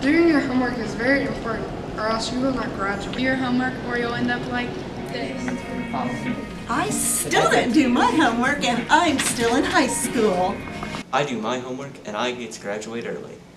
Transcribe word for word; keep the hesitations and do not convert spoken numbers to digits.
Doing your homework is very important, or else you will not graduate. Do your homework or you'll end up like this. I still didn't do my homework and I'm still in high school. I do my homework and I get to graduate early.